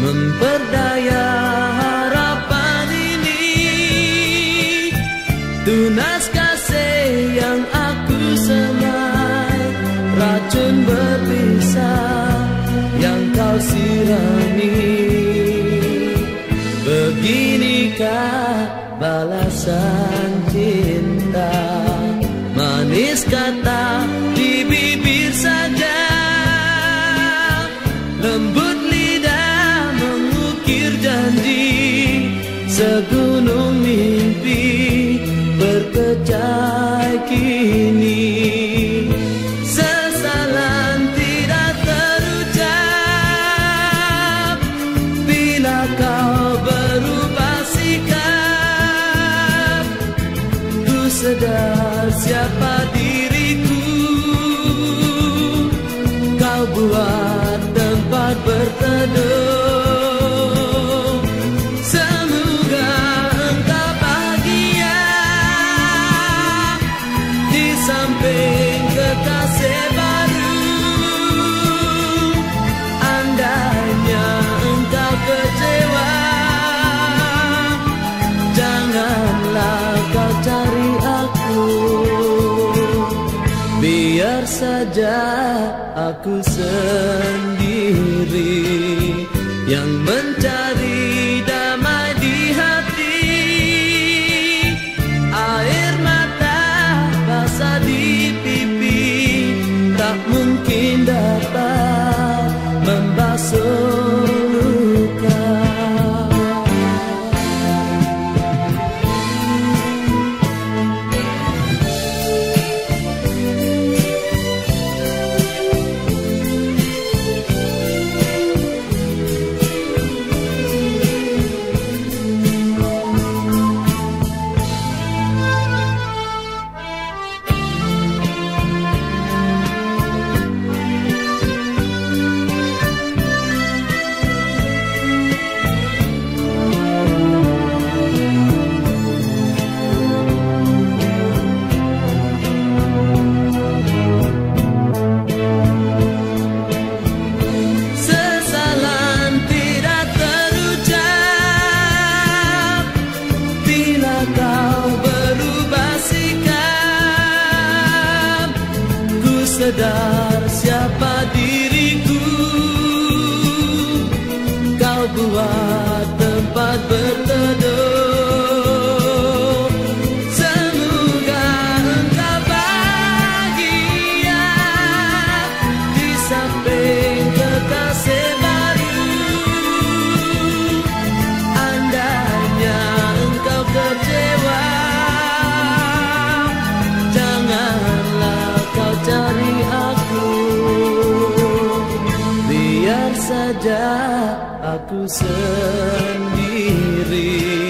memperdaya harapan ini. Tunas kasih yang aku semai, racun berpisah yang kau sirami. Beginikah balasan cinta, manis kata di bibir saja, lembut lidah mengukir janji, segunung mimpi berkecai kini. Sesalan tidak terucap bila kau berubah sikap. Ku sedar siapa diriku, kau buat tempat berteduh. Semoga engkau bahagia di samping kekasih baru. Andainya engkau kecewa, janganlah kau cari aku. Biar saja aku sendiri yang mencari damai di hati. Air mata basah di pipi tak mungkin dapat membasuh luka. Sedar siapa diriku, kau buat tempat berteduh. Semoga engkau bahagia di samping kekasih baru. Andainya engkau kecewa, janganlah kau cari aku. Biar saja aku sendiri